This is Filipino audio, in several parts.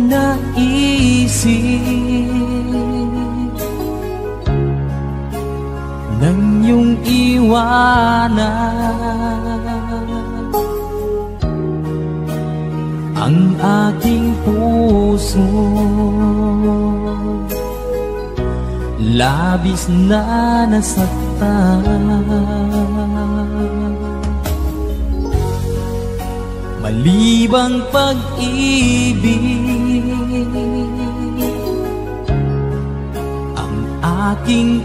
naisip nang iyong iwanan ang aking puso. Labis na nasaktan, malibang pag-ibig ang aking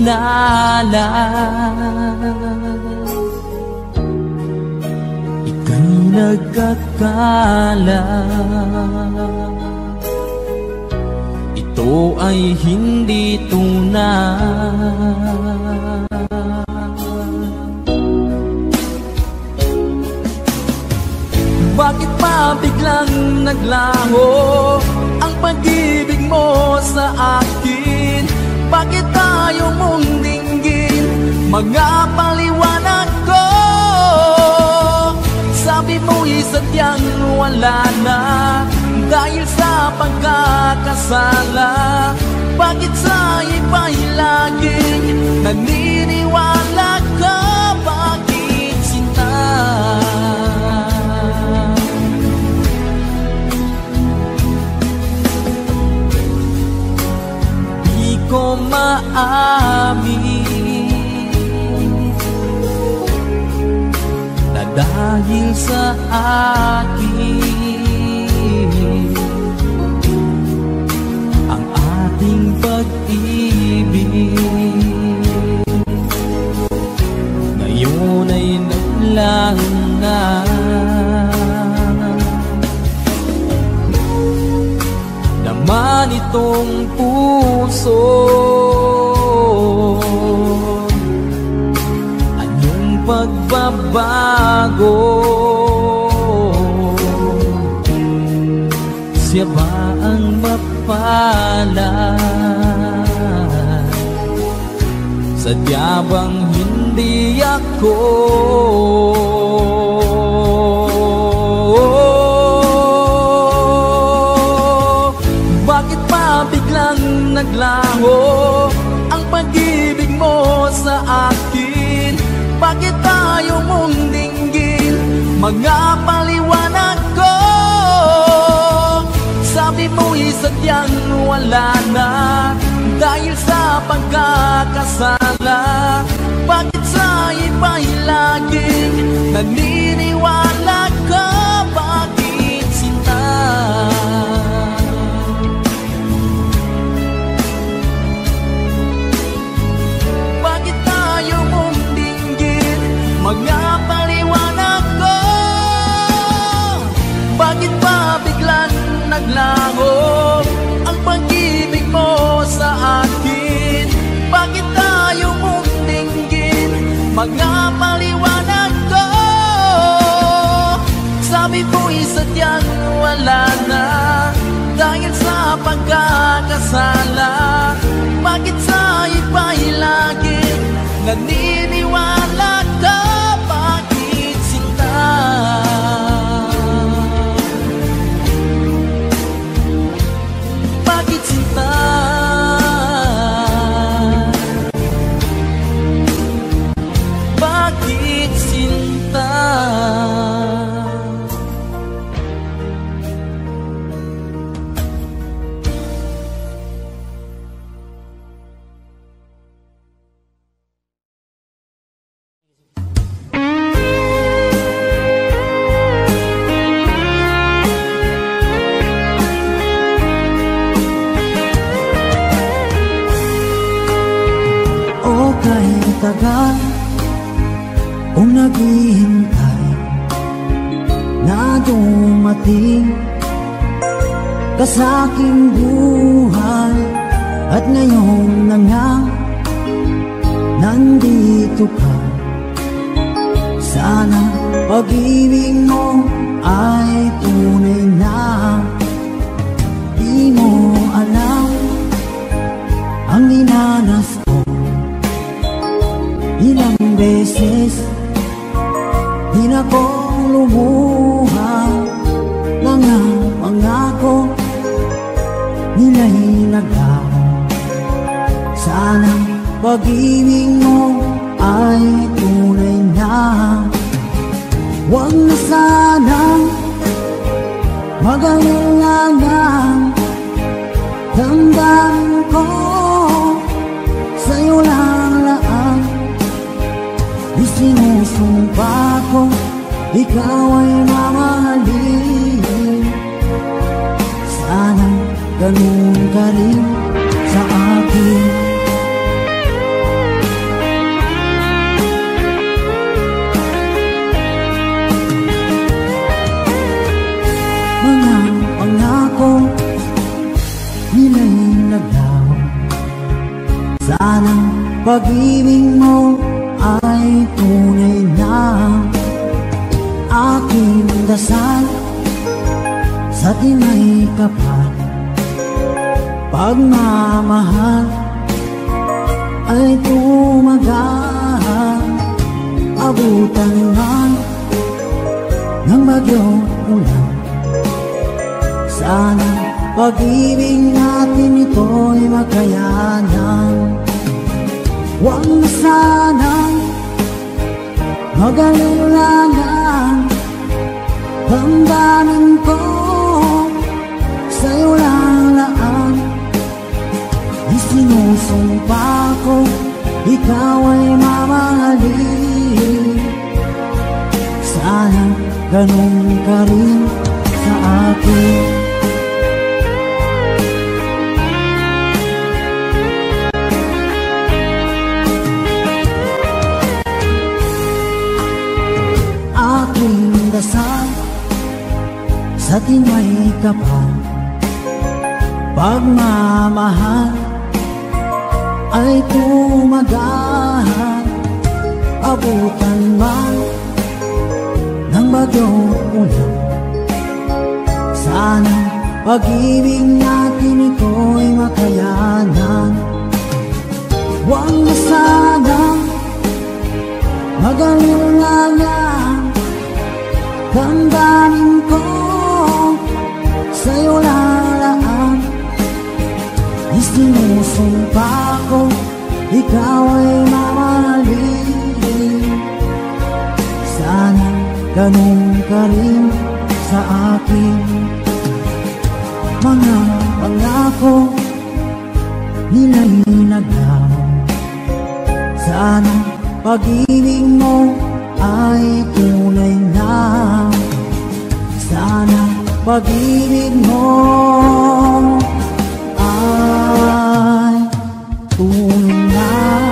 inalan. Ika'y nagkakala, ito ay hindi tunay. Bakit pa biglang naglaho ang pag-ibig mo sa akin? Bakit tayo mong dinggin mga paliwanag ko? Sabi mo'y sadyang wala na dahil sa pagkakasala. Bakit sa iba'y laging naniniwala ka? Bakit sinta? Di ko maamin na dahil sa akin ang ating pag-ibig ngayon ay naglaho na. Naman itong puso, anyong pagbabago? Siya ba ang mapalad? Sadya bang hindi ako? Bakit pa biglang naglaho ang pag-ibig mo sa akin? Bakit tayo mong dinggin mga paliwanag ko? Sabi mo'y sadyang wala na dahil sa pagkakasala. Bakit sa iba'y laging naniniwala ka? Bakit sinta? Bakit tayo mong dinggin mga paliwanag ko? Bakit pa biglang naglaho ang pag-ibig mo sa akin? Bakit tayo mong dinggin mga paliwanag ko? Sabi ko'y sadyang wala na dahil sa pagkakasala. Bakit sa iba'y laging naniniwala ka? Bakit sinta? Bakit sinta? Bakit sinta? Tagal kung naghihintay na dumating ka sa aking buhay, at ngayon na nga nandito ka. Sana pag-ibig mo ay tunay na. Di mo alam ang dinanas ko. Ilang beses di na ko lumuha, mga pangako pag-ibig mo ay tunay na. Huwag na sanang mag-alilangan, damdamin ko sa'yo lang laan. Isinusumpa ko, ikaw ay mamahalin. Sana ganun ka rin sa akin. Mga pangako nilalaglaw, sana pag-ibig mo ay tunay na. Aking dasal sa tinay kapal, pagmamahal ay tumagal. Abutan man ng bagyong ulan, sana pag-ibig natin ito'y makayanan. Huwag na sanang mag-alilangan, damdamin ko sa'yo lang laan. Isinusumpa ko, ikaw ay mamahalin. Sana ganun ka rin sa akin. Aking dasal sa tinay kapal, pagmamahal ay tumagal. Abutan man ng bagyong ulan, sana pag-ibig natin ito'y makayanan. Huwag na sanang mag-alilangan, damdamin ko sa'yo lalaan. Isinusumpa ko, ikaw ay mamahalin. Sana ganun ka rin sa akin. Mga pangako nilalaglaw, sana pag-ibig mo ay tunay na. Sana pag-ibig mo ay tunay na.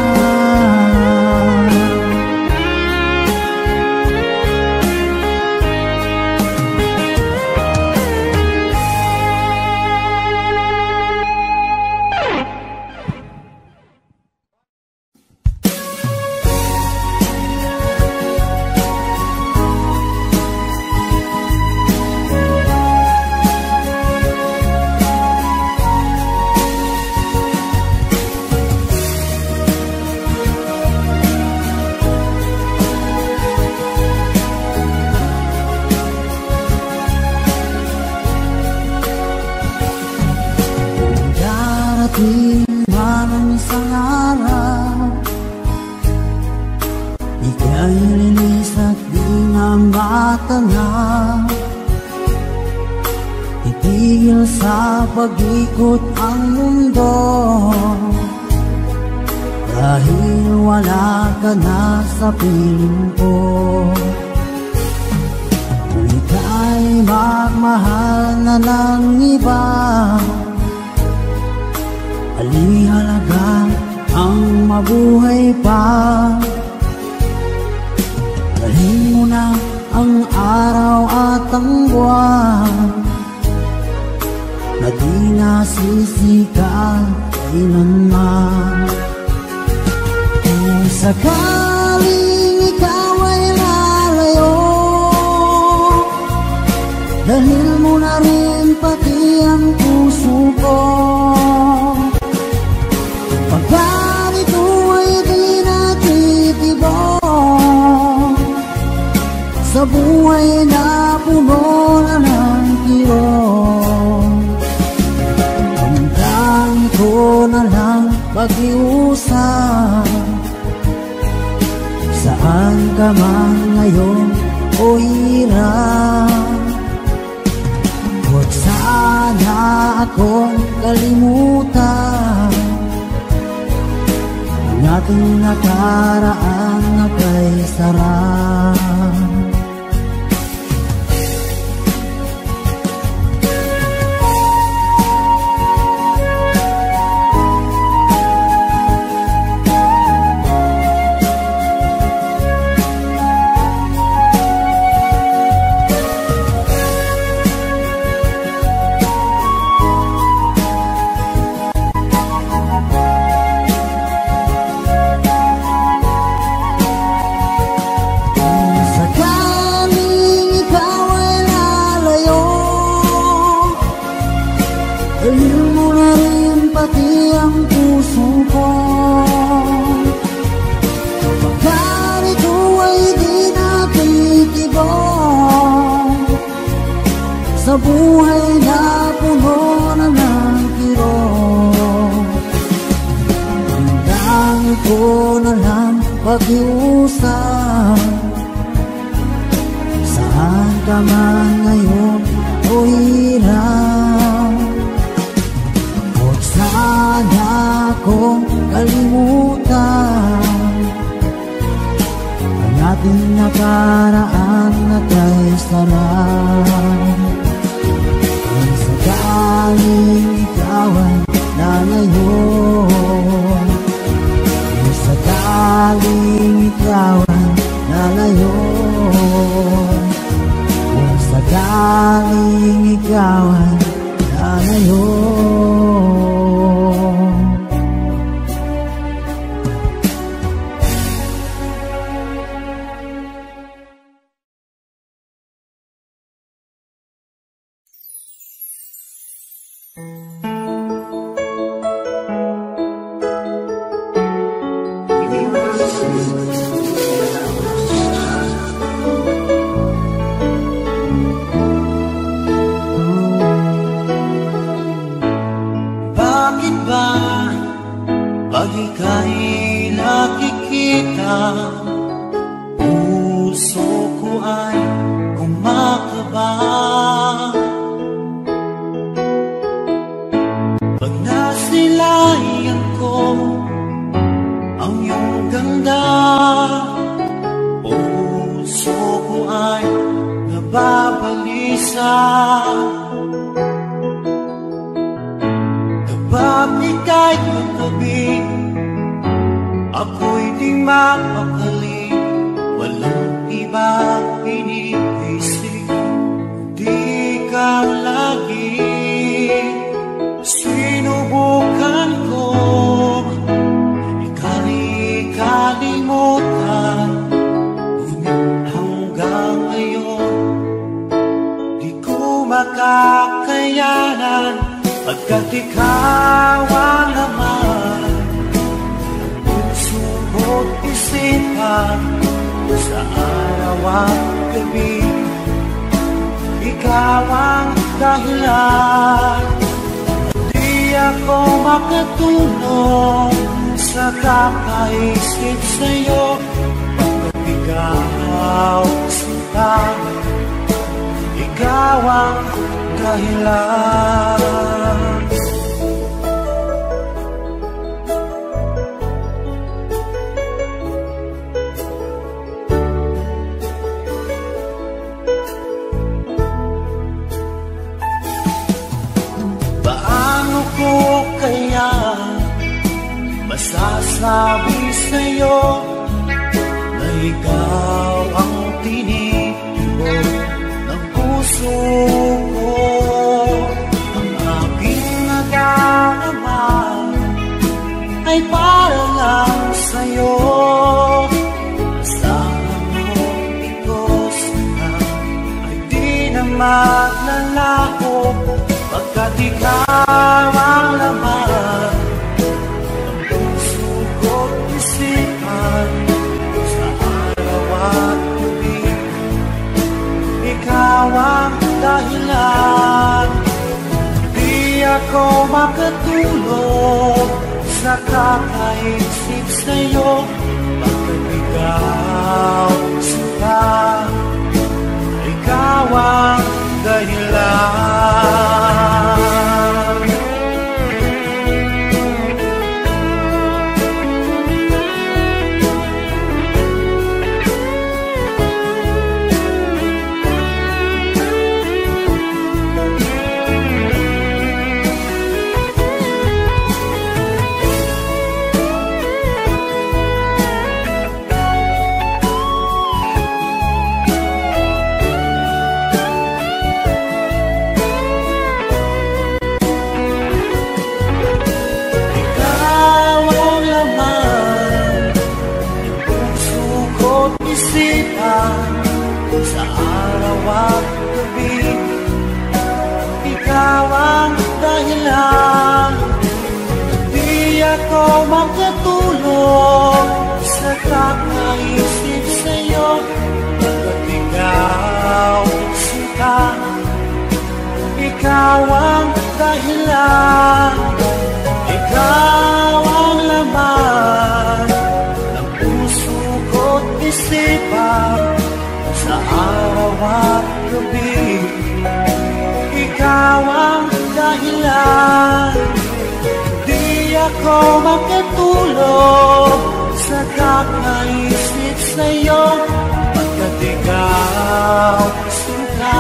Darating man ang isang araw, ika'y lilis at di na matanaw. Titigil sa pag-ikot ang mundo, dahil wala ka na sa piling ko. Kung ika'y magmahal na ng iba, alihalaga ang mabuhay pa. Dalhin mo na ang araw at ang buwan, na di nasisikat kailanman. Kung sakaling ikaw ay lalayo, dalhin mo na rin pati ang puso ko. Pagkarito ay di natitibok sa buhay na puno na ng kirot. Hanggang ko na lang pag-iusap, Saan ka man ngayon o hirap, huwag sana akong kalimutan ang ating nakaraan na kay sarap. Dalhin mo na rin pati ang puso ko, kapag ito ay di nakikibong sa buhay na puno na ng kirong. Ang dami ko na lang pag-iusap, saan ka man ngayon o hirap, sana akong kalimutan ang ating nakaraan na kay sarap. Kung sakaling ikaw ay lalayo, kung sakaling ikaw ay lalayo, kung sakaling ikaw ay lalayo, pag ika'y nakikita, puso ko ay kumakaba. Pag nasilayan ko ang iyong ganda, puso ko ay nababalisa. Kapag ika'y katabi, ako'y di mapakali, walang iba iniisip, di ikaw lagi. Sinubukan ko ikalimutan, ngunit hanggang ngayon di ko makakayanan, pagkat ikaw ang laman ng puso ko't isipan sa araw at gabi. Ikaw ang dahilan, di ako makatulog sa kakaisip sa'yo, pagkat ikaw sinta, ikaw ang dahilan. Paano ko kaya masasabi sa'yo na ikaw ang tinitibok ng puso ko? Ang aking nadarama ay para lang sa'yo. Asahan mo ito sana ay di na maglalaho, pagkat ikaw ang laman ng puso ko't isipan sa araw at gabi. Ikaw ang dahilan, di ako makatulog sa kakaisip sa'yo, pagkat ikaw isipan sa araw at gabi. Ikaw ang dahilan, di ako magkatulog sa kakaisip sa'yo. At ikaw sinta, ikaw ang dahilan, ikaw ang laman ng puso ko't isipan sa araw at gabi. Ikaw ang dahilan, di ako makatulog sa kakaisip sa'yo. Pagkat ikaw sinta,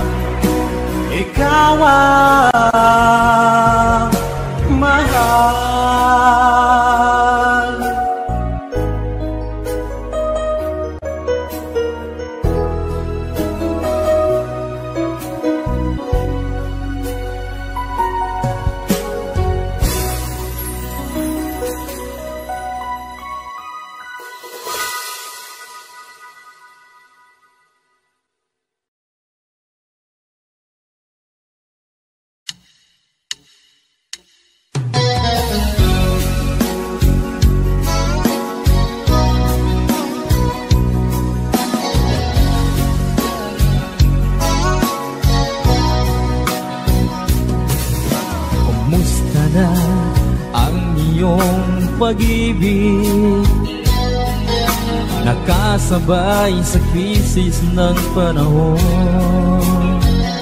ikaw ang mahal. Pag-ibig nakasabay sa krisis ng panahon.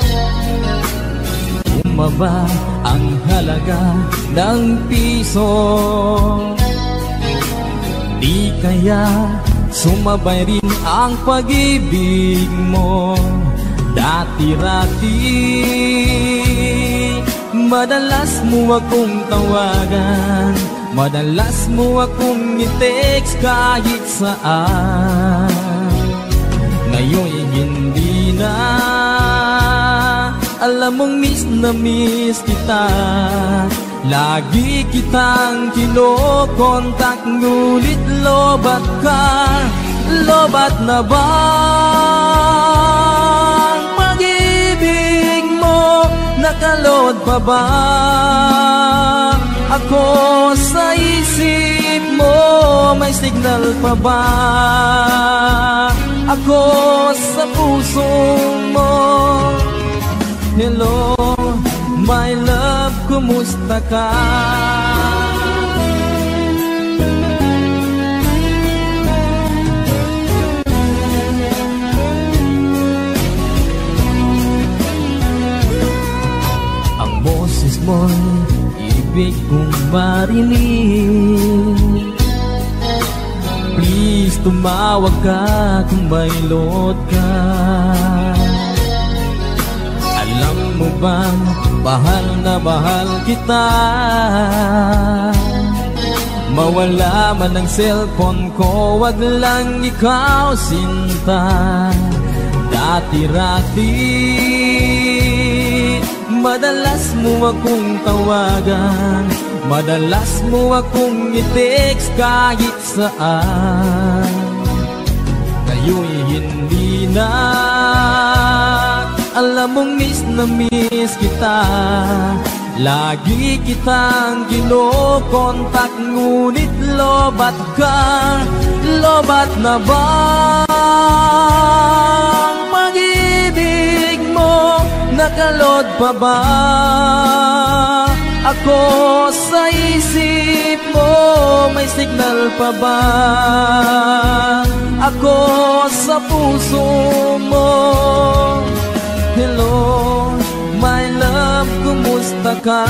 Bumaba ang halaga ng piso, di kaya sumabay rin ang pag-ibig mo. Dati-rati madalas mo akong tawagan, madalas mo akong i-text kahit saan. Ngayon'y hindi na, alam mong miss na miss kita. Lagi kitang kinokontak, ngulit lobat ka. Lobat na ba ang pag-ibig mo? Nakalod pa ba ako sa isip mo? May signal pa ba ako sa puso mo? Hello, my love, kumusta ka? Ang boses mo'y ibig kong marinig. Please, tumawag ka kung may load ka. Alam mo bang mahal na mahal kita? Mawala man ang cellphone ko, wag lang ikaw sinta. Dati-rati madalas mo akong tawagan, madalas mo akong i-text kahit saan. Ngayon'y hindi na, alam mong miss na miss kita. Lagi kitang kinokontak, ngunit lobat ka. Lobat na ba ang pag-ibig mo? Nakalod pa ba ako sa isip mo? May signal pa ba ako sa puso mo? Hello, my love, kumusta ka?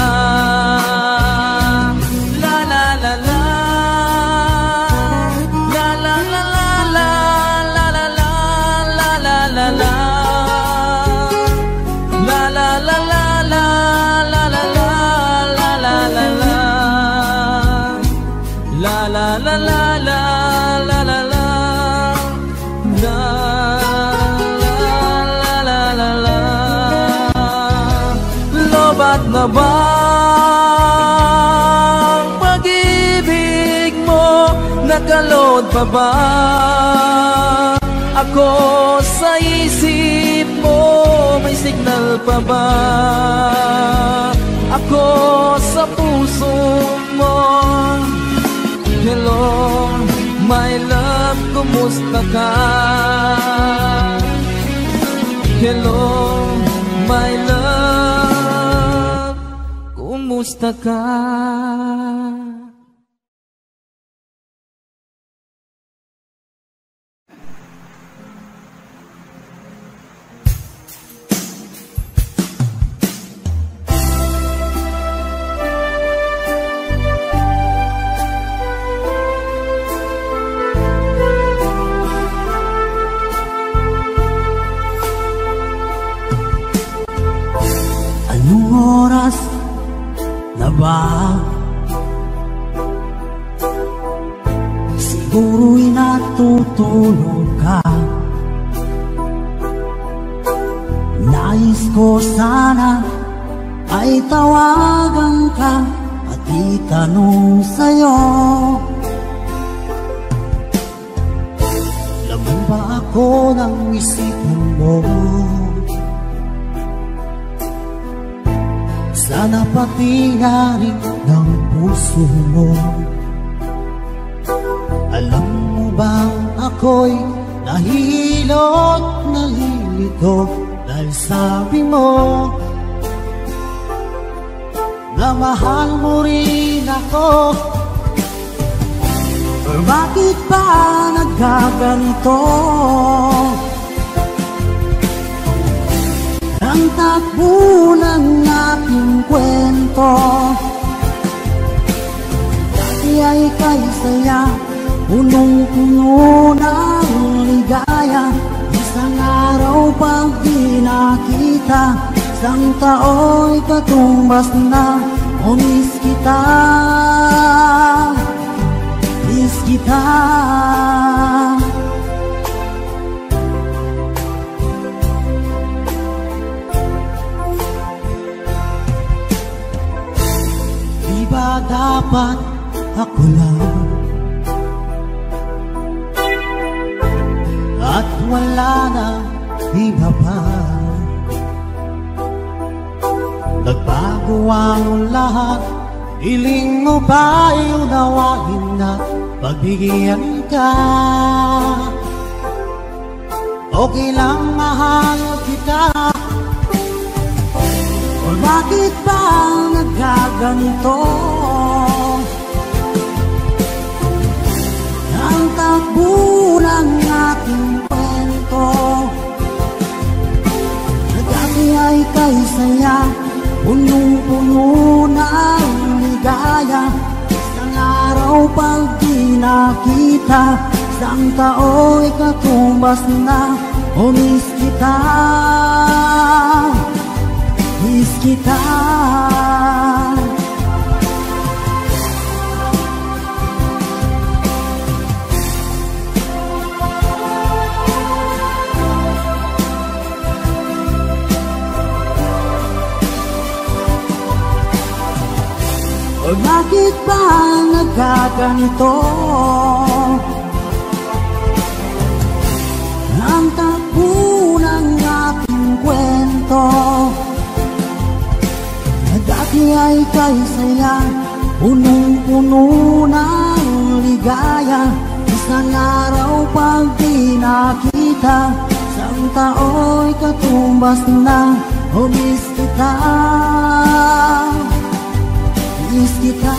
La la la la, la la la la, la la la la, la la la, la la la la, la la la la, la la la la, la la la la, la la la. Lobat na ba ang pag-ibig mo? Nakalod pa ba ako sa isip mo? May signal pa ba ako sa puso mo? Hello, my love, kumusta ka? Hello, my love, kumusta ka? Anong oras na ba? Siguro'y natutulog ka. Nais ko sana ay tawagan ka at itanong sa'yo, laman ba ako ng isipan mo? Sana pati na rin ng puso mo. Alam mo bang ako'y nahihilot, nalilito dahil sabi mo na mahal mo rin ako. Or bakit ba nagkaganito? Ang takbo ng ating kwento, dati ay kay saya, punong-puno ng ligaya. Isang araw pag di nakita, isang tao'y katumbas na. O miss kita, miss kita. Ba dapat ako lang at wala na iba pa? Nagbago ang lahat, hiling mo ba'y unawain na pagbigyan ka? Okay lang mahal kita. O bakit ba nagkaganito? Ang takbo ng ating kwento, na dati ay kay saya, punong-puno ng ligaya. Isang araw pag di nakita, isang tao'y katumbas na. O miss kita, miss kita. O bakit ba nagkaganito? Ang takbo ng ating kwento, na dati ay kay saya, punong-puno ng ligaya. Isang araw pag di nakita, isang tao'y katumbas na. O miss kita, miss kita.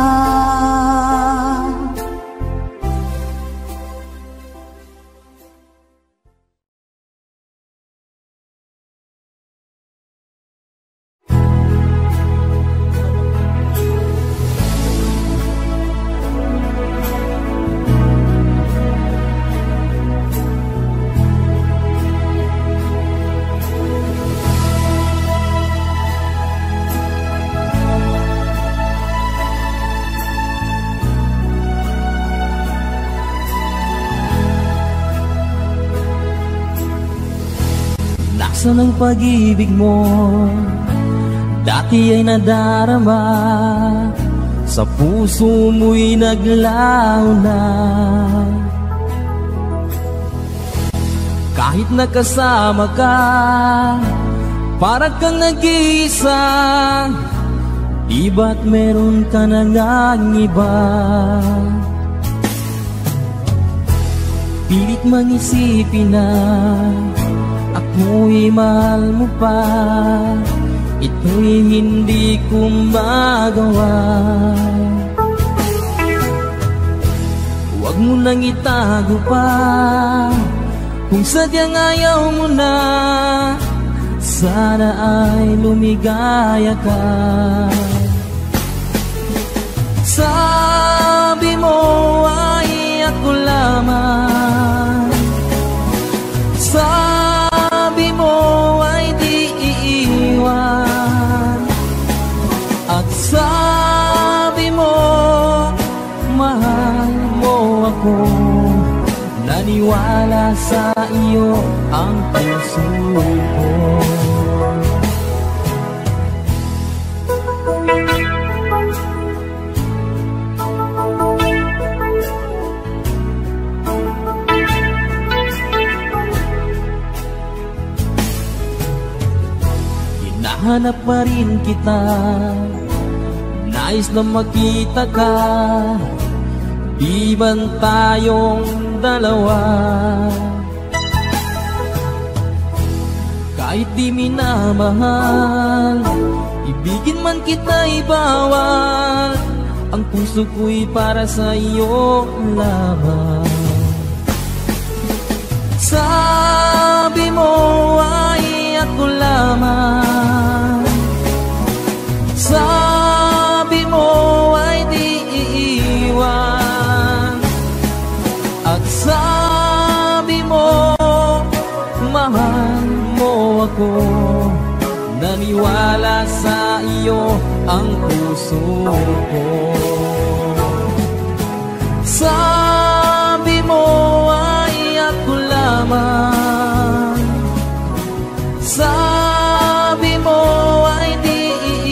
Laksa ng pag-ibig mo, dati ay nadarama, sa puso mo'y naglaho na. Kahit nakasama ka, para kang nag-iisa. Di ba't meron ka na ngang iba? Pilit mang isipin na ako'y mahal mo pa. Ito'y hindi ko magawa. Huwag mo nang itago pa kung sadyang ayaw mo na. Sana ay lumigaya ka. Sabi mo ay ako lamang. Sabi mo ay di iiwan. At sabi mo mahal mo ako. Naniwala sa iyo ang puso ko. Hinahanap pa rin kita, nais na makita ka. Di man tayong dalawa, kahit di minamahal, ibigin man kita'y bawal. Ang puso ko'y para sa iyo lamang. Sabi mo ay ako lamang. Sabi mo ay di iiwan. At sabi mo mahal mo ako. Naniwala sa iyo ang puso ko. Sabi mo ay ako lamang. Sabi mo ay di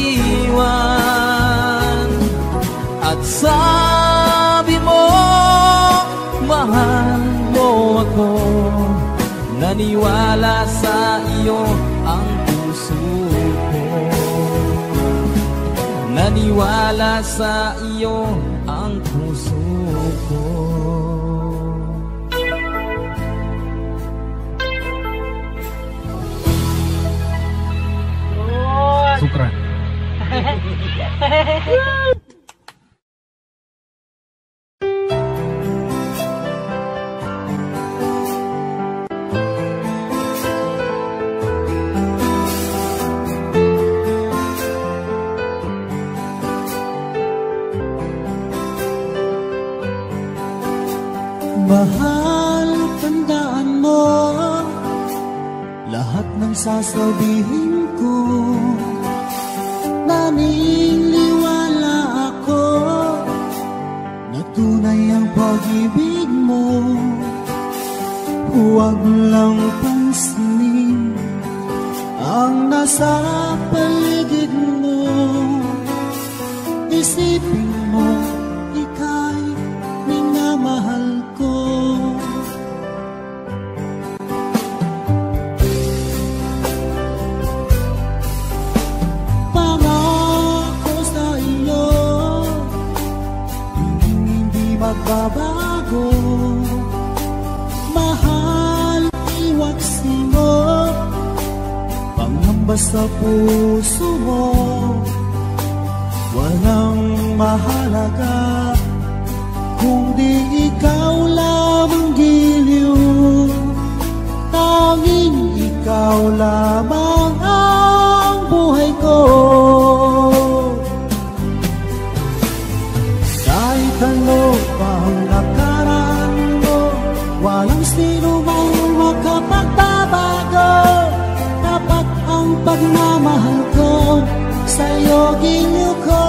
iiwan. At sabi mo mahal mo ako. Naniwala sa iyo ang puso ko. Naniwala sa iyo ang puso ko. Sukran. Mahal, tandaan mo lahat ng sasabihin ko. Naniniwala ako na tunay ang pag-ibig mo. Huwag lang pansinin ang nasa paligid mo. Isipin mo ika'y minamahal ko. Pangako sa iyo, hindi magbabago. Mahal, iwaksi mo, pangamba sa puso mo. Walang mahalaga kung di ikaw lamang giliw. Tanging ikaw lamang ang buhay ko. Kahit ano pang nakaraan mo, walang sino mang makapagbabago. Tapat ang pagmamahal ko sa'yo, ginyo ko.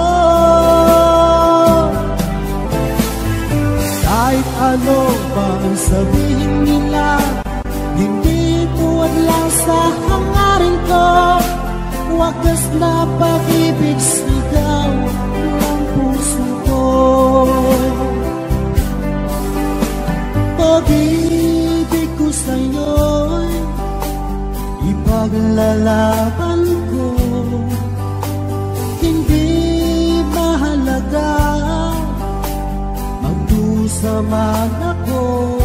Kahit ano pa ang sabihin nila, hindi tuwad lang sa hangarin ko. Wagas na pag-ibig sigaw ng puso ko. Pag-ibig ko sa'yo'y Ipaglalaban ko, hindi mahalaga magdusa man ako.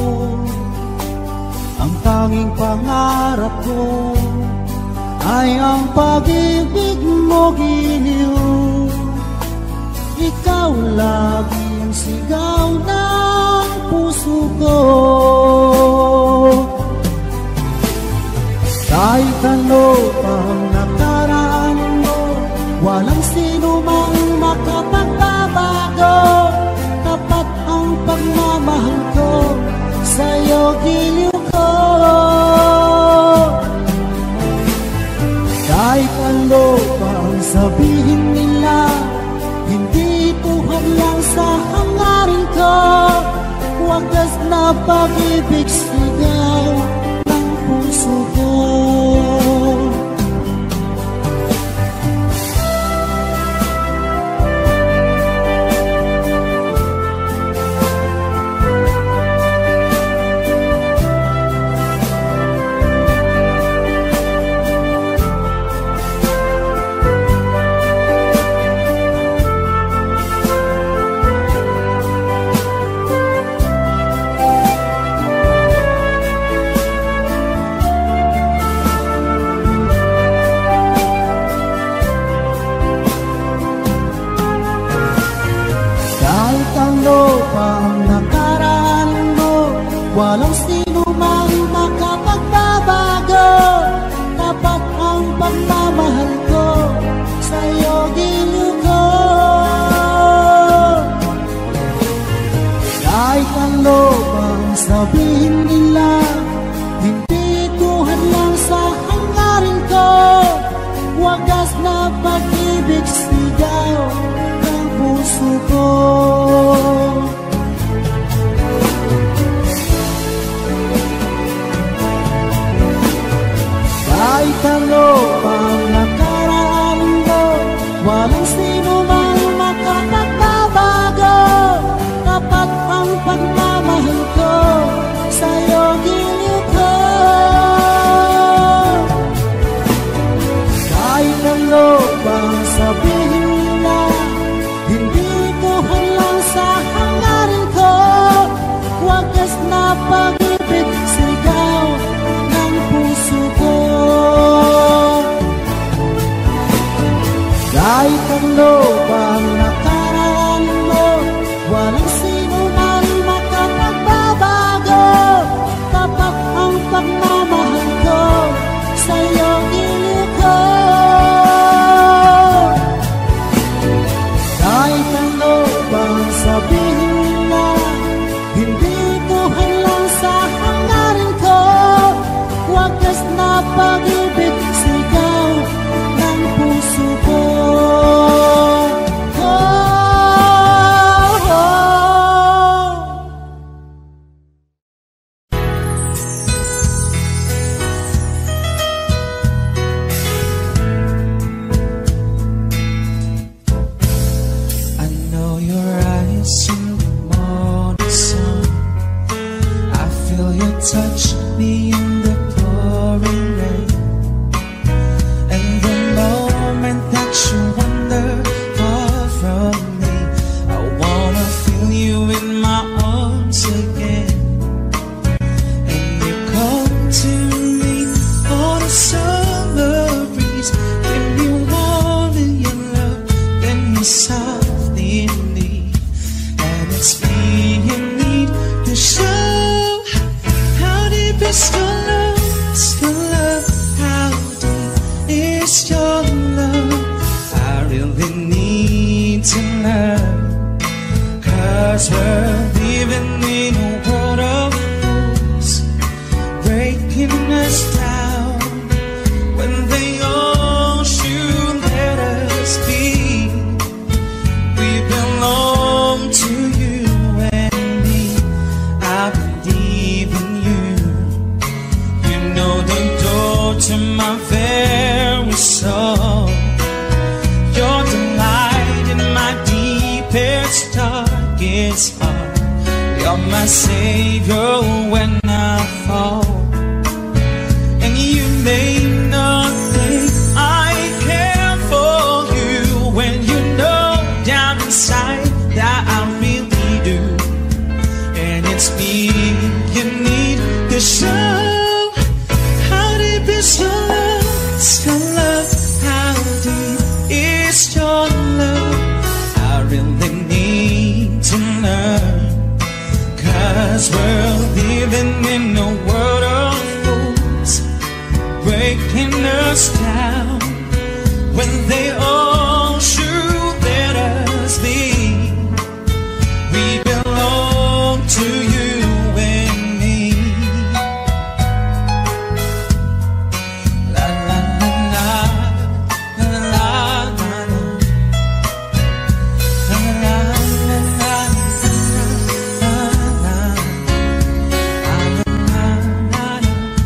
Ang tanging pangarap ko ay ang pag-ibig mo, giliw. Ikaw lagi ang sigaw ng puso ko. Kahit ano pang nakaraan mo, walang sino mang makapagbabago. Tapat ang pagmamahal ko sa'yo, giliw ko. Kahit ano pang sabihin nila, hindi tuhad lang sa hangarin ko. Wagas na pag-ibig, sigaw ng puso ko. Walang sino mang makapagbabago. Tapat ang pagmamahal ko sa'yo, giliw ko. Kahit ano pang sabihin nila, hindi tuhad lang sa hangarin ko. Wagas na pag-ibig, sigaw ng puso ko. Kahit ano pang nakaraan mo, walang sino mang makapagbabago. Tapat ang pagmamahal ko sa'yo, giliw ko. Kahit ano pang sabihin nila, hindi tuhad lang sa hangarin ko. Wagas na pag-ibig, sigaw ng puso ko. Kahit ano pang nakaraan mo, walang sino man makapagbabago. Tapat ang pagmamahal ko sa'yo, giliw ko. Kahit ano pang sabihin nila, hindi tuhad lang sa hangarin ko. Wagas na pag-ibig, sigaw ng puso ko. I know your eyes in the morning sun. I feel your touch me in the pouring rain. And the moment that you wander far from me, I wanna feel you in my arms again. And you come to me on a summer breeze, give me warm in your love, then you softly leave. And it's me you need to show how deep is your love, how deep is your love. I really need to know, 'cause we're living in a world of fools, breaking us down when they all should let us be. We belong to you and me. I believe in you. You know the door to my very soul. You're the light in my deepest, darkest heart. You're my savior when I fall. And you may not in a world of fools, breaking us down when they all should let us be. We belong to you and me. La la la la la la la la la la.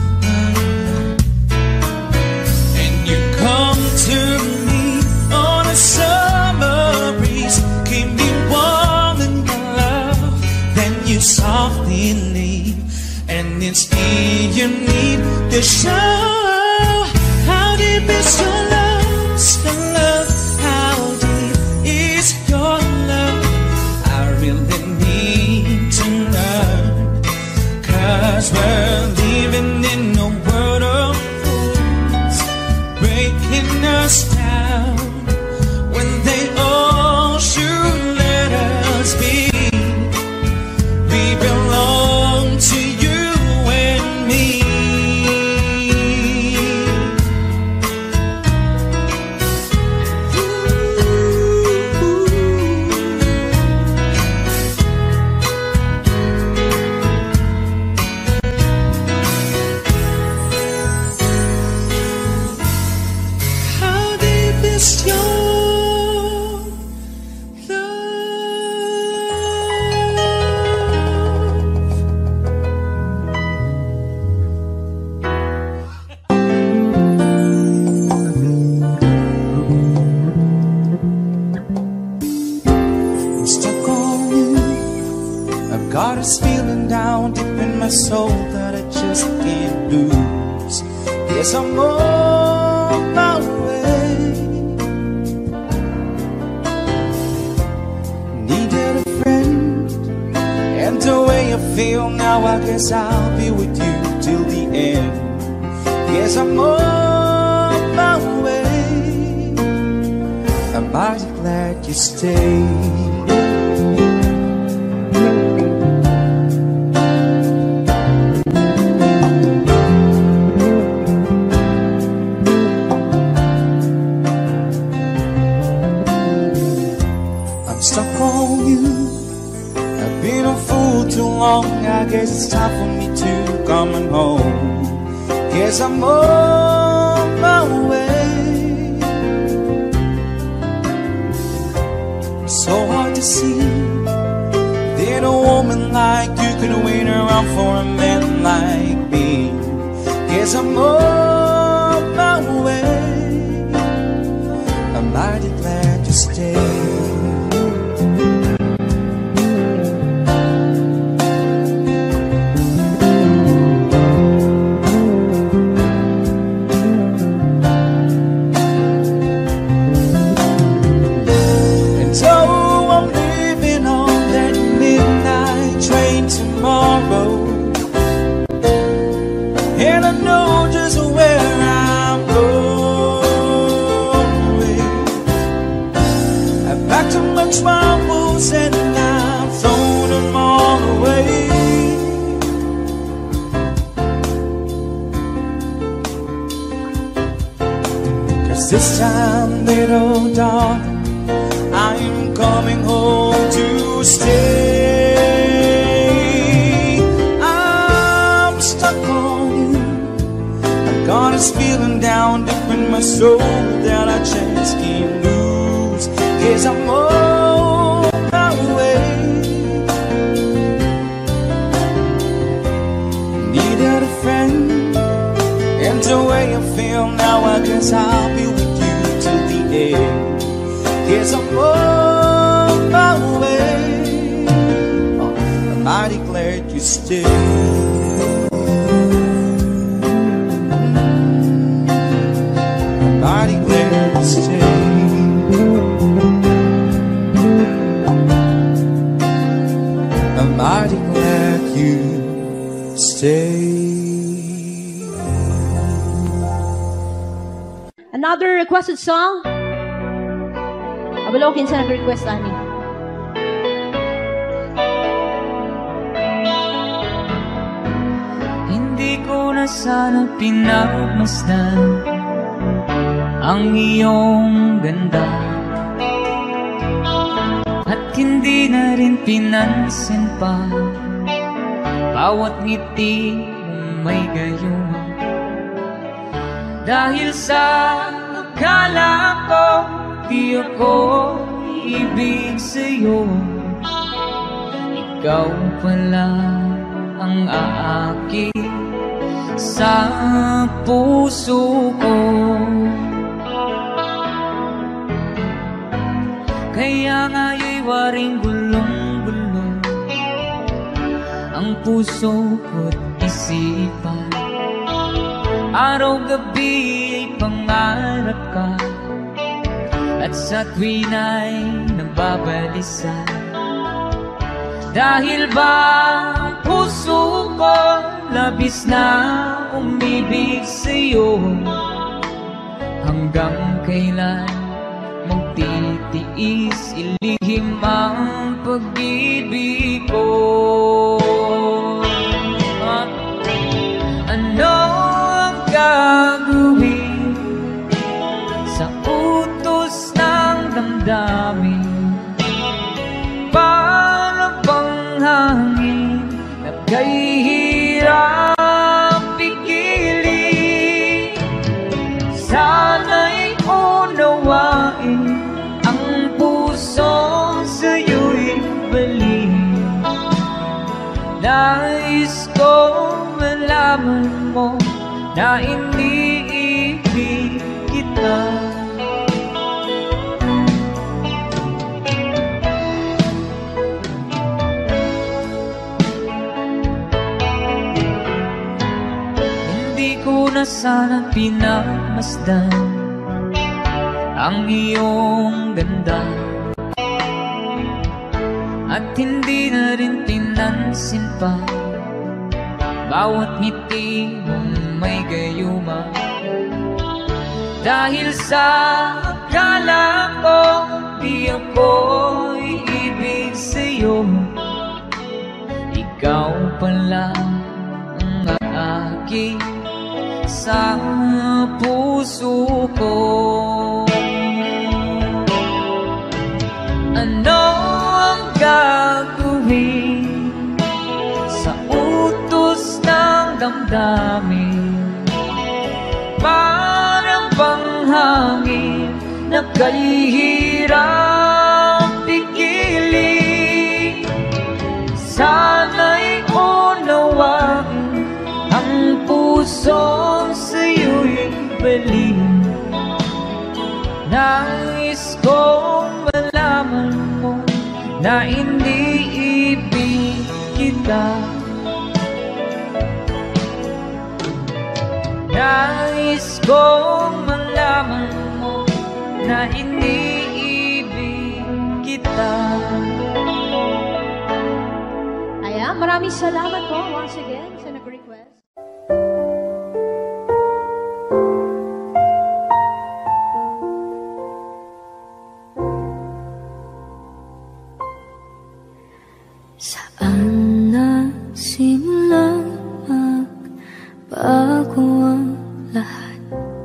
And you come to me on a summer breeze, keep me warm in your love, then you softly leave. And it's me you need to show. How deep is your love, still love? How deep is your love? I really need to learn, 'cause we're living in a world of fools, breaking us down when they all should let us be. We belong to you and me. How deep is your love? I'm stuck on you. I've got this feeling down deep in my soul that I just can't lose. Yes, I'm on my way. Needed a friend, and the way I feel now, I guess I'll be with you till the end. Yes, I'm on my way. I'm mighty glad you stayed. I'm stuck on you. I've been a fool too long. I guess it's time for me to come home. Yes, I'm on my way. So hard to see that a woman like you can wait around for a man like me. Yes, I'm on my way. I'm mighty glad you stayed. And so I'm leaving on that midnight train tomorrow, and I know just where I'm going. I've packed up my troubles and I've thrown them all away. 'Cause this time, little darling, I'm coming home to stay. I'm stuck on you. I've got this feeling down deep in my soul that I just can't lose. 'Cause I'm on my way. Needed a friend, and the way I feel now, I guess I'll be with you till the end. 'Cause I'm on my way. Oh, I'm mighty glad you stayed. I'm mighty glad you stayed. I'm mighty glad you stayed. Another requested song. Abalo, kinsa nag-request ani? Hindi ko na sana pinagmasdan ang iyong ganda, at hindi na rin pinansin pa bawat ngiti mong may gayuma. Dahil sa akala ko di ako ibig sa'yo, ikaw pala ang aakit sa puso ko. Kaya nga'y waring gulong-gulong ang puso ko't isipan. Araw-gabi ay pangarap ka, at sa tuwin ay nababalisa. Dahil ba ang puso ko labis na umibig sa'yo, hanggang kailan magtitiis ilihim ang pag-ibig ko? Ano ang gagawin sa utos ng damdamin? Para bang hangin na kay hirap pigilin? Sana'y unawain ang puso sa'yo'y balik. Nais kong malaman mo na iniibig kita. Hindi ko na sana pinagmasdan ang iyong ganda, at hindi na rin pinansin pa bawat ngiti mong may gayuma. Dahil sa akala ko di ako iibig sa'yo, ikaw pala ang aakit sa puso ko. Ano ang gagawin sa utos ng damdamin? Parang bang hangin na kay hirap pigilin. Sana'y unawain ang puso sa'yo'y balik. Nais kong malaman mo na iniibig kita. Nais kong malaman mo na iniibig kita. Ayan, maraming salamat po once again sa nag-request. Saan nagsimula bago ang lahat?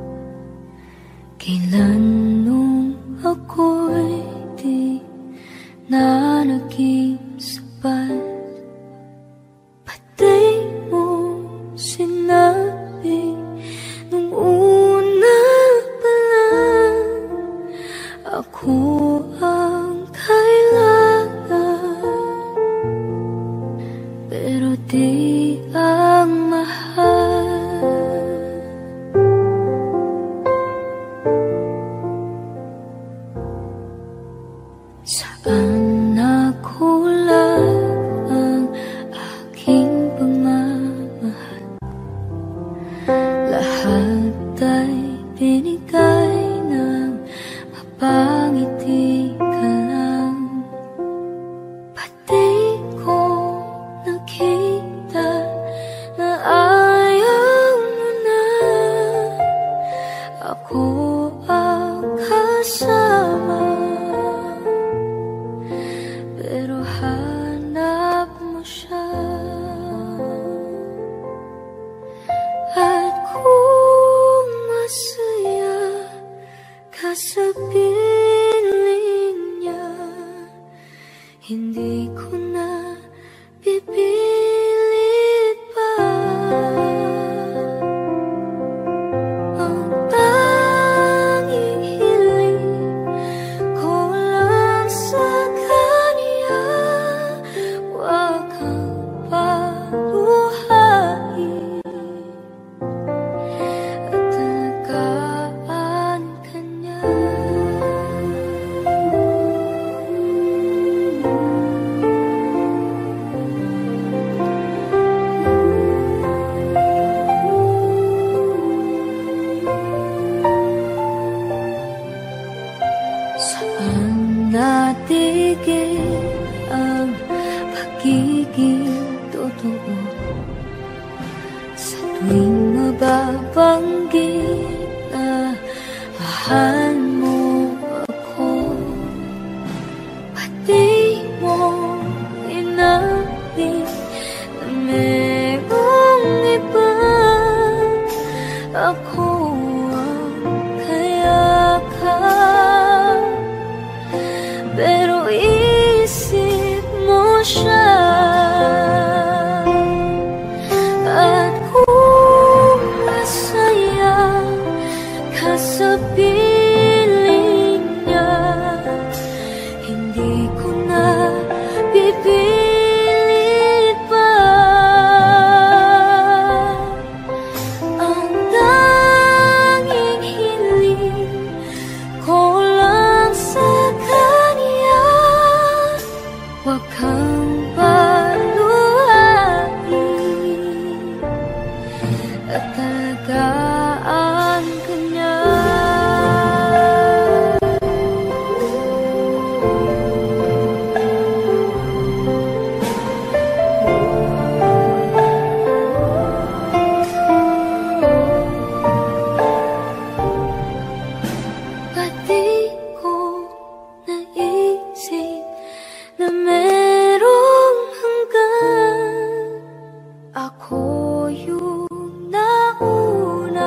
Kailan nung ako'y di na naging sapat? Pati sa piling niya. Hindi ko na pipilit pa. Ang tanging hiling ko lang sa kanya, wag kang paluhain at alagaan ka niya. Saan natigil ang pagiging totoo? Sa tuwing mababanggit na mahal mo ako, pati mo inamin na merong iba. Ako ang kayakap, pero isip mo siya. At kung masaya ka sa piling niya, hindi ko na pipilit pa. Ang tanging hiling ko lang sa kanya, wag kang paluhain at alagaan ka niya. Pati ko naisip na merong hanggan. Ako yung nauna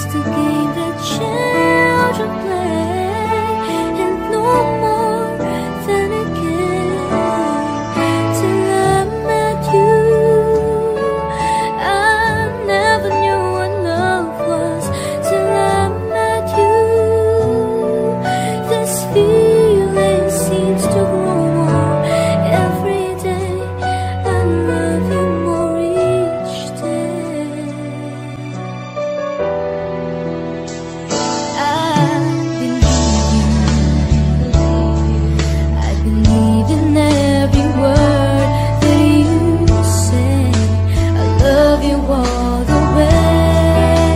just a game that children play, and no more than a game. Till I met you, I never knew what love was. Till I met you, this feeling seems to grow more every day. I love you more each day. I believe in every word that you say. I love you all the way.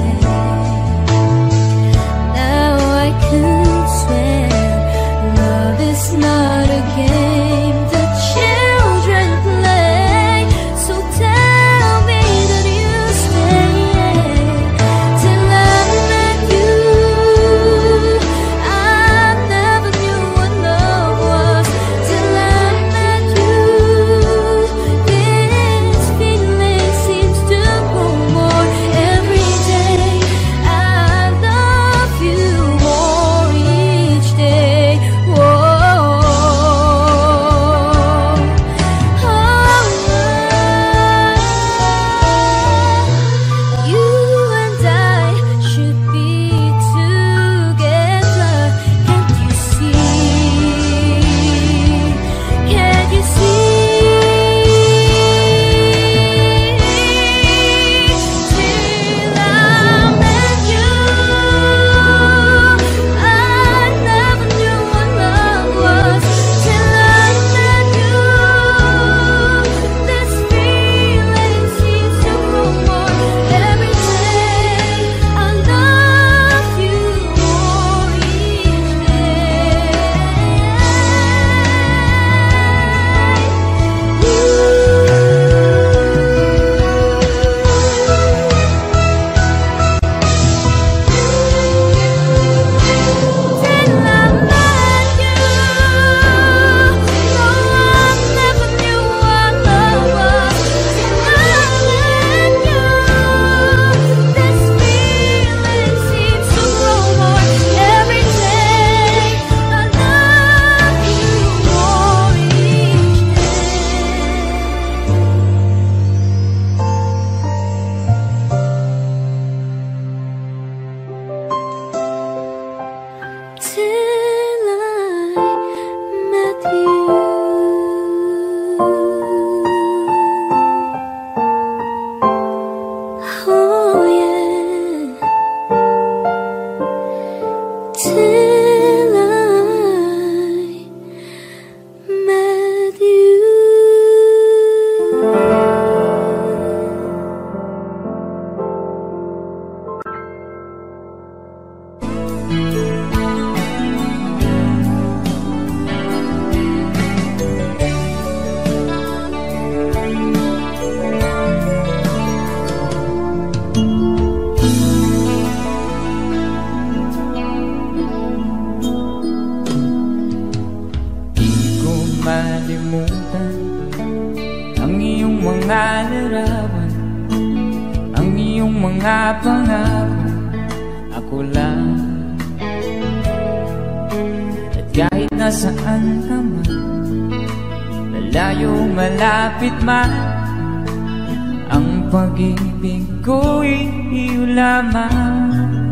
Now I can swear love is not a game that children play. So tell me that you stay till I met you. I never knew what love was till I met you. This feeling seems to grow more every day. I love you more each day. You and I should be together. Can't you see? Can't you see? Till I met you, I never knew what love was. Till I met you, this feeling seems to grow more every day. I love you more each Till I met you, no, I never knew what love was. Till I met you, this feeling seems to grow more every day. I love you more each day. Till I met you. Oh yeah. Till I met you. Di ko malimutan ang iyong mga larawan, ang iyong mga pangako. Ako lang, at kahit nasaan ka man, malayo malapit man, ang pag-ibig ko'y iyo lamang.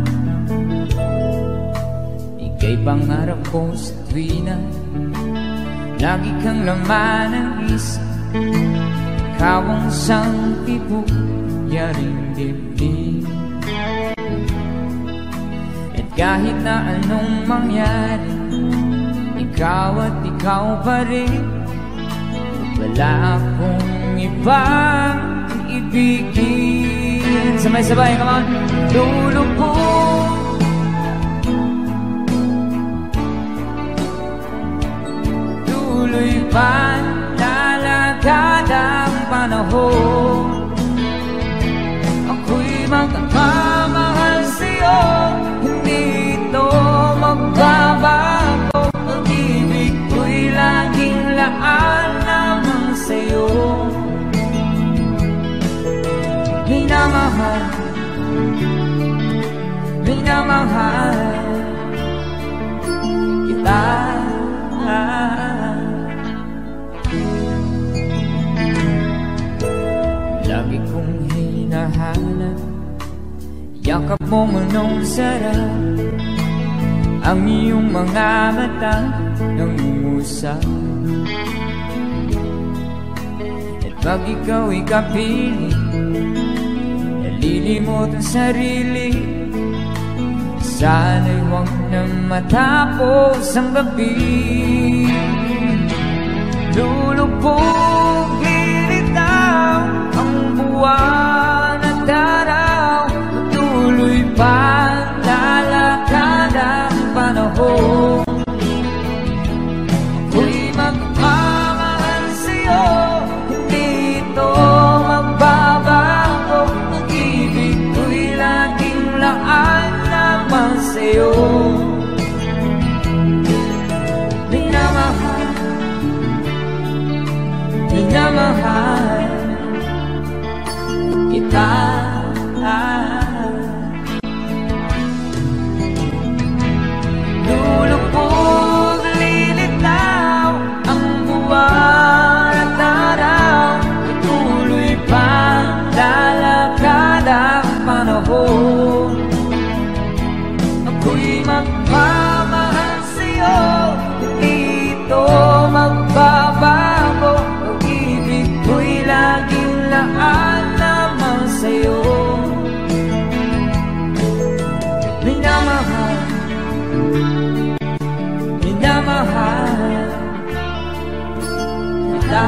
Ika'y pangarap ko sa tuwina, lagi kang laman ng isip. Ikaw ang sangkibuyaring dibdib. At kahit na anong mangyari, ikaw at ikaw pa rin. Wala akong ibang ibigin. Sabay-sabay, come on. Lulubog tuloy pa lalakad ang panahon. Ako'y magmamahal sa'yo, hindi ito magbabago. Pag-ibig ko'y laging laan lamang sa'yo. Minamahal minamahal kita. Lagi kong hinahanap yakap mo manong sarap, ang iyong mga mata nangungusap. At pag ikaw'y kapiling, nalilimot ang sarili. Sana'y huwag na matapos ang gabi. Lulubog, lilitaw ang buwan at araw, tuloy pa lalakad ang panahon. Ako'y magmamahal sa'yo, hindi ito magbabago. Pag-ibig ko'y laging laan naman sa'yo. Minamahal, minamahal kita. Lulubog, lilitaw ang buwan at araw, tuloy pa lalakad ang panahon. Ako'y magmamahal sa'yo, hindi ito magbabago. Pag-ibig ko'y laging laan naman sa'yo. Minamahal, minamahal kita.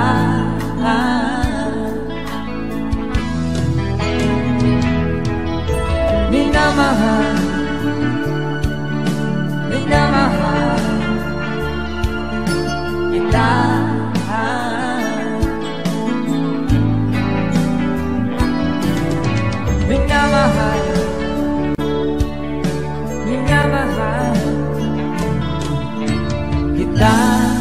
Minamahal, minamahal kita. Minamahal, minamahal kita.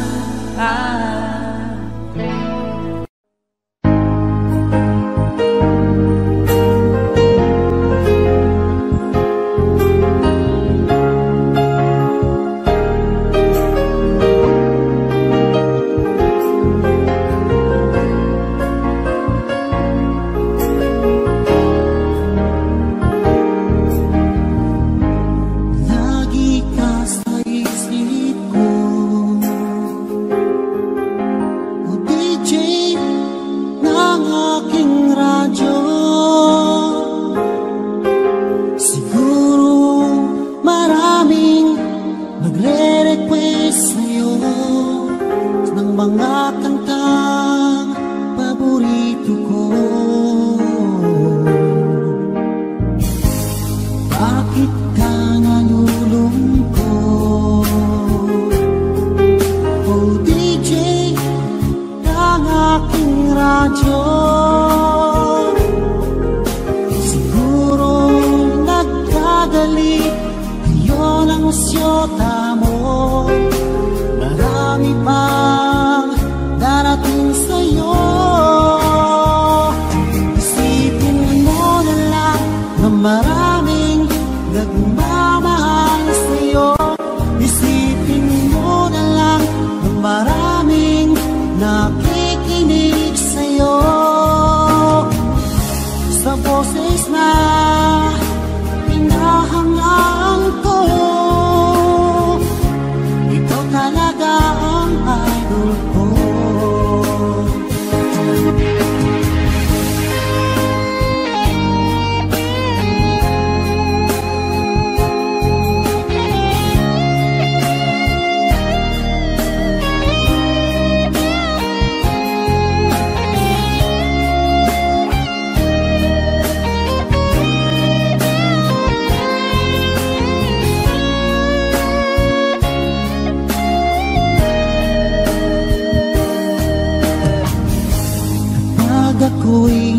Lagi ka sa isip ko, o DJ ng aking radyo. Siguro maraming nagre-request sa'yo ng mga kantang paborito ko. Bakit ka nalulungkot, o DJ ng aking radyo? Siguro nagkagali ngayon ang syota mo. Marami pang darating sa'yo. Isipin mo na lang na maraming nagmamahal sa'yo. Isipin mo na lang na maraming nakikinig sa'yo. Sa boses na hinahangaan ko, ikaw talaga ang idol ko. Ako'y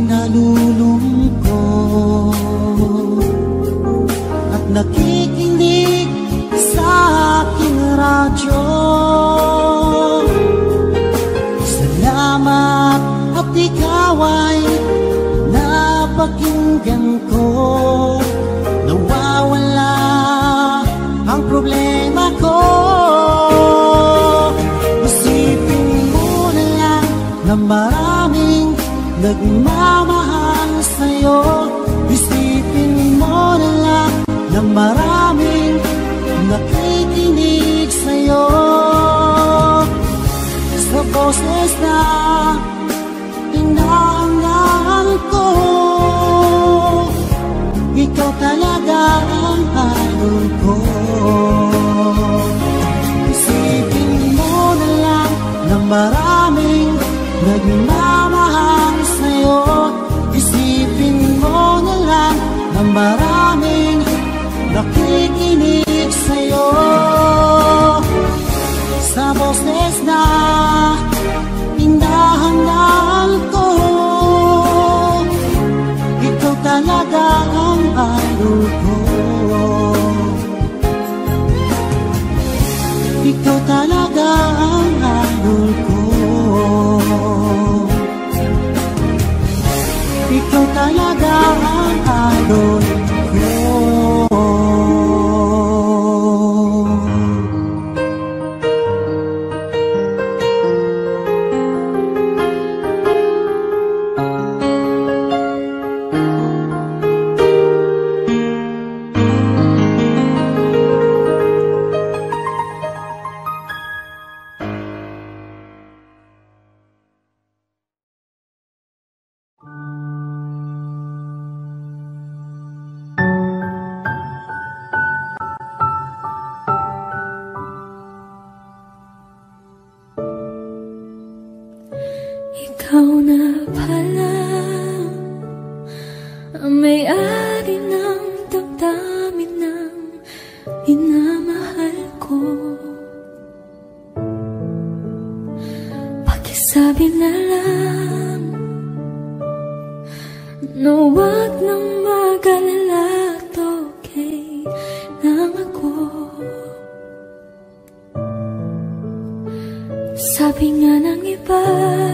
nalulungkot at nakikinig sa aking radyo. Salamat at ikaw ay napakinggan ko. Nawawala maraming nagmamahal sa'yo. Isipin mo na lang na maraming nakikinig sa'yo. Sa boses na inaangal ko, ikaw talaga ang idol ko. Isipin mo na lang na maraming nagmamahal sa'yo. Isipin mo na lang na maraming nakikinig sa'yo. Sa boses na inahangal ko, ikaw talaga ang idol ko. Ikaw talaga ang idol ko. Ikaw talaga ang idol ko. Ikaw na pala ang may-ari ng damdamin ng minamahal ko. Pakisabi na lang na huwag nang mag-alala, okay lang ako. Sabi nga ng iba,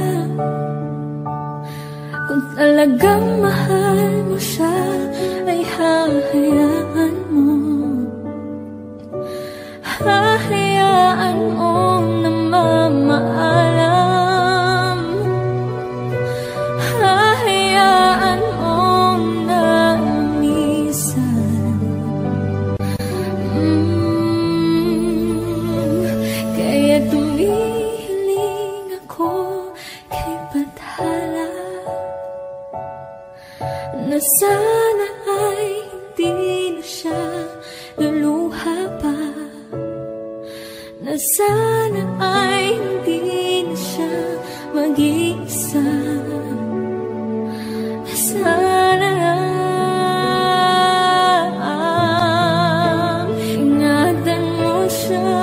kung talagang mahal mo siya, ay hahayaan mo. Hahayaan mong namamaalam. Hahayaan mong namisan. Kaya tumihiling ako kay Bathala na sana ay hindi na siya luluha pa, na sana ay hindi na siya mag-iisa, na sana ingatan mo siya.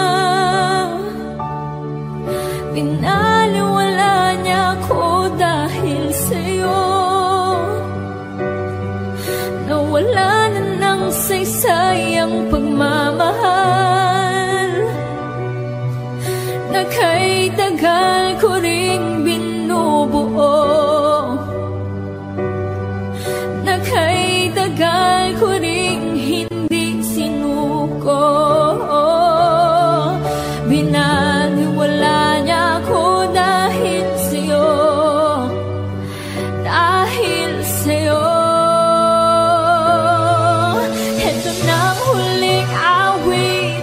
Pinaliwala niya ako dahil sa'yo. Nawala na ng saysayang pagmamahal na kay tagal ko ring binubuo, na kay tagal ko ring hindi sinuko. Binaliwala niya ako dahil sa'yo, dahil sa'yo. Ito na ang huling awit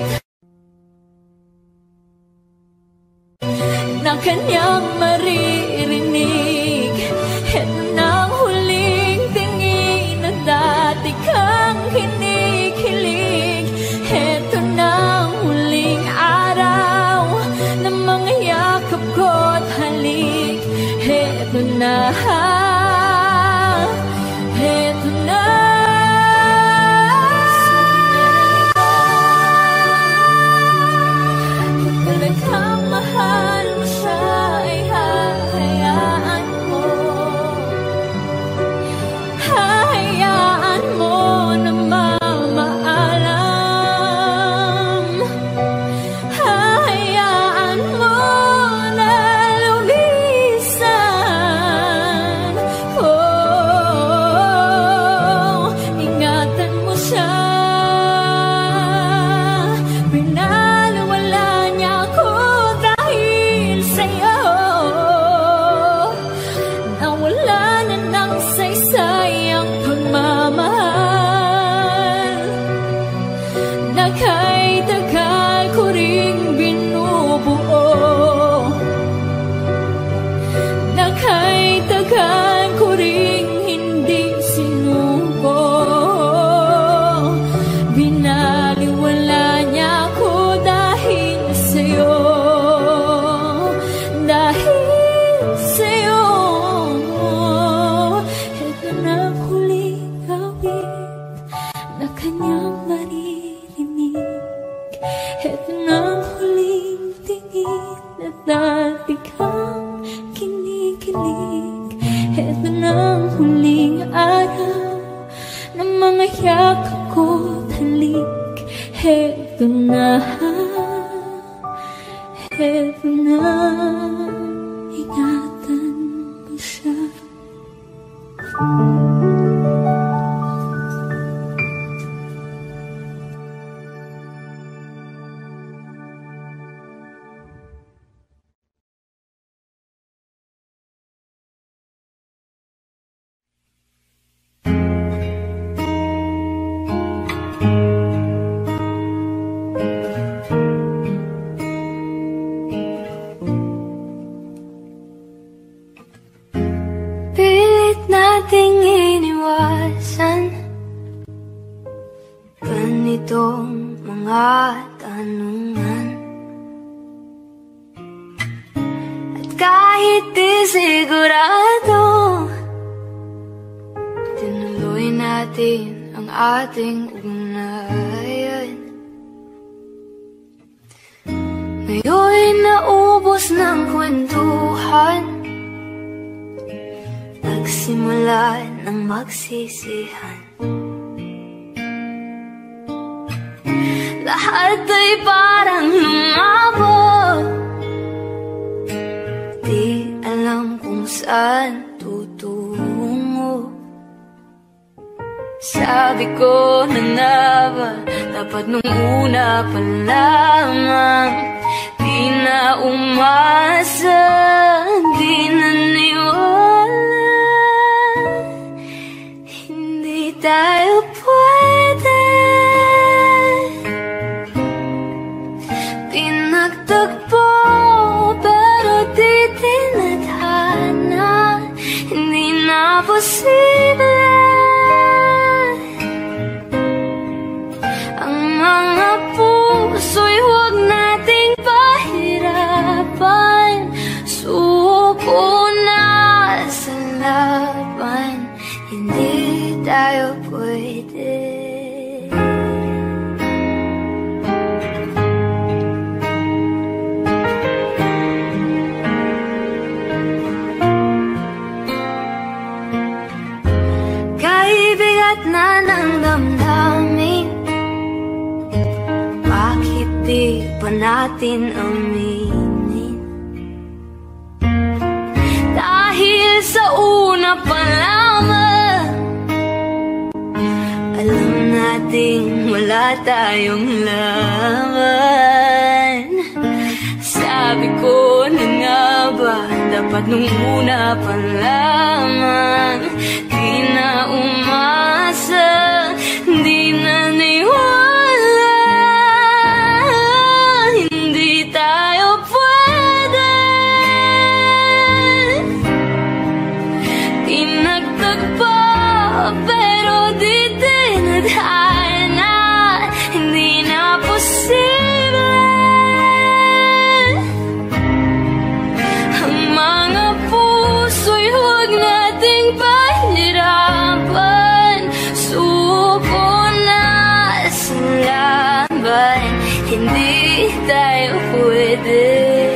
na kanyang maririnig. Ito na ang huling tingin na dati kang kinikilig. Ito na ang huling araw na mga yakap ko't halik. Ito na, ito na. Talagang mahal mo siya, ay hahayaan mo. Hahayaan mo na mamaalam. Hahayaan mo na lumisan. hilig. Ito na ang huling araw na mga yakap ko't halik. Ito na, ingatan mo siya. Pilit nating iniwasan ganitong mga tanungan. At kahit di sigurado, tinuloy natin ang ating ugnayan. Ngayon naubos ng kwentuhan, nagsimula ng magsisihan. Lahat ay parang lumabo, di alam kung saan tutungo. Sabi ko na nga ba, dapat nung una pa lamang. Di na umasa, di na niwala, hindi tayo pwede. Pinagtagpo pero di tinadhana, hindi na posible. Ang mga puso'y huwag nating pahirapan. Suko na sa laban, hindi tayo pwede. Kaibigat na ng damdamin, bakit di pa natin aminin? Dahil sa una pa lamang, alam nating wala tayong laban. Sabi ko na nga ba, dapat nung una pa lamang. Di na umasa, di na niwala, hindi tayo pwede. Pinagtagpo pero di tinadhana, hindi na posible. Ang mga puso'y huwag nating pahirapan. Suko na sa laban, hindi tayo pwede.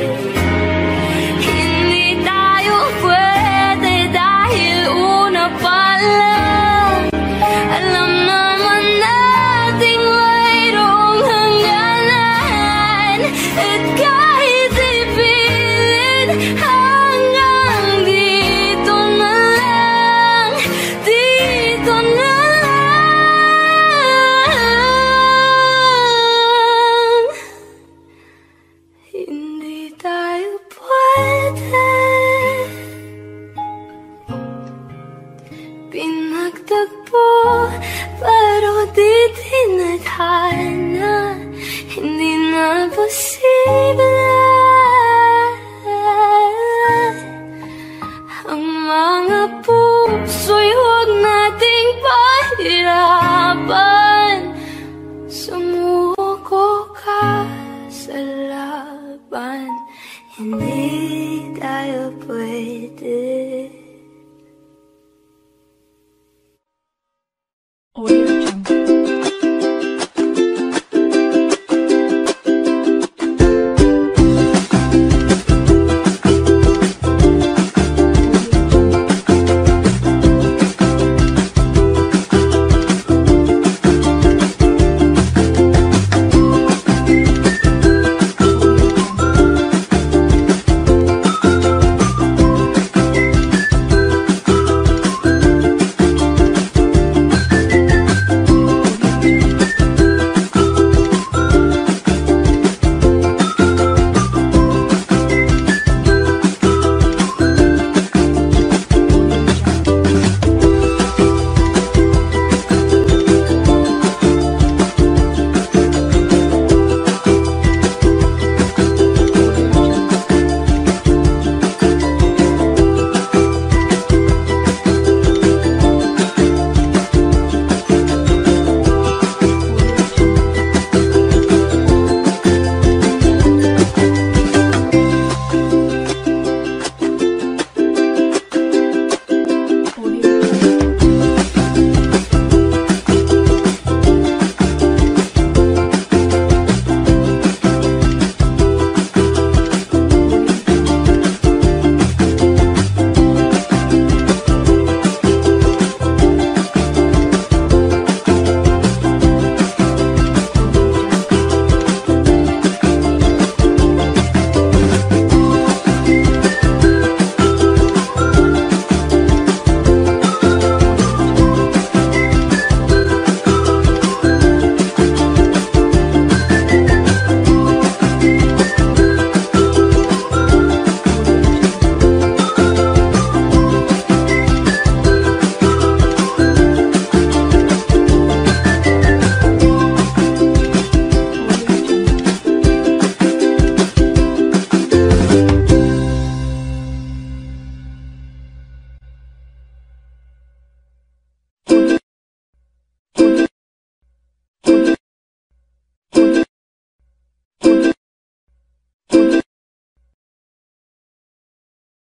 Hindi tayo pwede dahil una pa lang, alam naman nating mayroong hangganan. At kahit ipilit, hanggang dito na lang, dito na lang. Hindi tayo pwede. Pinagtagpo pero di tinadhana, hindi na posible. Ang mga puso'y huwag na